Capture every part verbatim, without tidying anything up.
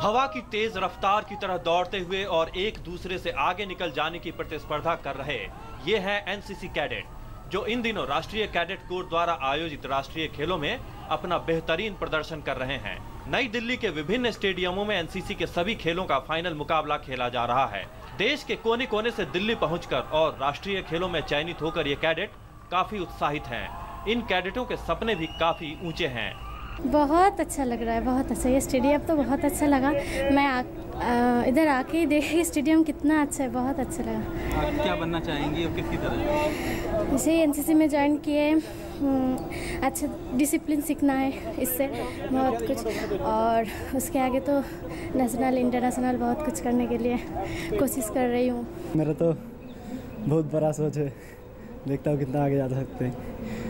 हवा की तेज रफ्तार की तरह दौड़ते हुए और एक दूसरे से आगे निकल जाने की प्रतिस्पर्धा कर रहे ये हैं एनसीसी कैडेट, जो इन दिनों राष्ट्रीय कैडेट कोर द्वारा आयोजित राष्ट्रीय खेलों में अपना बेहतरीन प्रदर्शन कर रहे हैं। नई दिल्ली के विभिन्न स्टेडियमों में एनसीसी के सभी खेलों का फाइनल मुकाबला खेला जा रहा है। देश के कोने कोने से दिल्ली पहुंचकर और राष्ट्रीय खेलों में चयनित होकर ये कैडेट काफी उत्साहित हैं। इन कैडेटों के सपने भी काफी ऊंचे हैं। बहुत अच्छा लग रहा है, बहुत अच्छा। ये स्टेडियम तो बहुत अच्छा लगा। मैं आ, आ, इधर आके ही देखी स्टेडियम कितना अच्छा है, बहुत अच्छा लगा। आप क्या बनना चाहेंगी और किसी तरह? जैसे एनसीसी में ज्वाइन किए, अच्छा डिसिप्लिन सीखना है इससे बहुत कुछ, और उसके आगे तो नेशनल इंटरनेशनल बहुत कुछ करने के लिए कोशिश कर रही हूँ। मेरा तो बहुत बड़ा सोच है, देखता हूँ कितना आगे जा सकते हैं।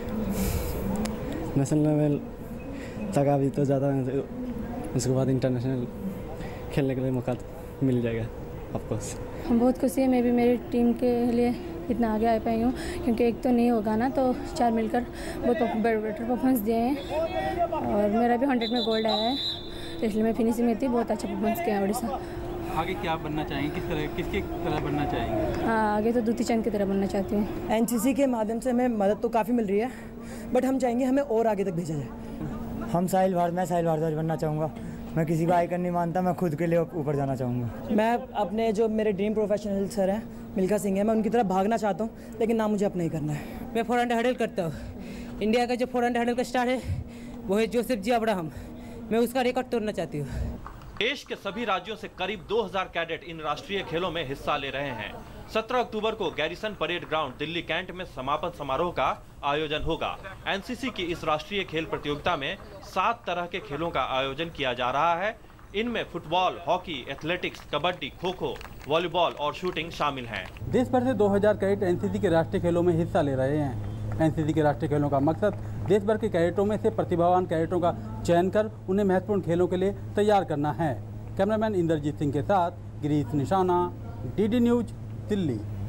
नेशनल लेवल तक अभी तो ज़्यादा, उसके बाद इंटरनेशनल खेलने के लिए मौका मिल जाएगा आपको। हम बहुत खुशी है, मैं भी मेरी टीम के लिए इतना आगे आ पाई हूँ, क्योंकि एक तो नहीं होगा ना, तो चार मिलकर बहुत बेटर परफॉर्मेंस दिए हैं और मेरा भी हंड्रेड में गोल्ड आया है, इसलिए मैं फिनिशिंग में थी, बहुत अच्छा परफॉर्मेंस किया है उड़ीसा। आगे क्या बनना चाहेंगे, किस तरह किसकी तरह बनना चाहेंगे? हाँ, आगे तो दूती चंद की तरह बनना चाहती हूँ। एनसीसी के माध्यम से हमें मदद तो काफ़ी मिल रही है, बट हम चाहेंगे हमें और आगे तक भेजा जाए। हम साहिल भारत मैं साहिल भारद्वाज बनना चाहूँगा। मैं किसी का आइकन नहीं मानता, मैं खुद के लिए ऊपर जाना चाहूँगा। मैं अपने जो मेरे ड्रीम प्रोफेशनल सर हैं मिल्खा सिंह है, मैं उनकी तरफ भागना चाहता हूँ, लेकिन नाम मुझे अपना ही करना है। मैं फोर हंड्रेड हडल करता हूँ। इंडिया का जो फोर हंड्रेड हडल का स्टार है वो है जोसेफ जी अब्राहम, मैं उसका रिकॉर्ड तोड़ना चाहती हूँ। देश के सभी राज्यों से करीब दो हज़ार कैडेट इन राष्ट्रीय खेलों में हिस्सा ले रहे हैं। सत्रह अक्टूबर को garrison parade ground Delhi cantt में समापन समारोह का आयोजन होगा। एनसीसी की इस राष्ट्रीय खेल प्रतियोगिता में सात तरह के खेलों का आयोजन किया जा रहा है। इनमें football, hockey, athletics, kabaddi, kho kho, volleyball और शूटिंग शामिल हैं। देश भर से दो हज़ार कैडेट एनसीसी के राष्ट्रीय खेलों में हिस्सा ले रहे हैं। एनसीसी के राष्ट्रीय खेलों का मकसद देश भर के कैडेटों में से प्रतिभावान कैडेटों का चयन कर उन्हें महत्वपूर्ण खेलों के लिए तैयार करना है। कैमरामैन इंद्रजीत सिंह के साथ गिरीश निशाना, डीडी न्यूज, दिल्ली।